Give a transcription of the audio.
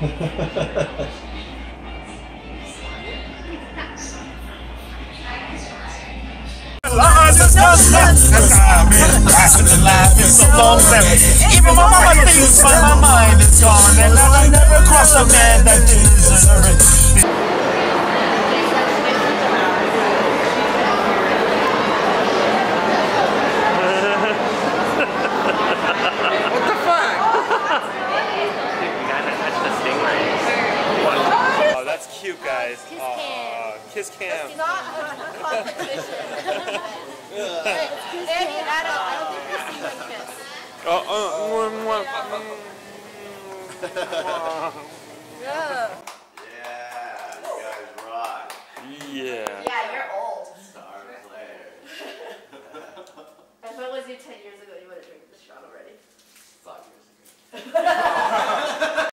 Even my mama thinks, but my mind is gone, and I never cross a man that deserves it. What the fuck? Oh, that's cute, guys. Kiss cam. It's not a competition. Any adult, I don't think we've seen one kiss. Yeah.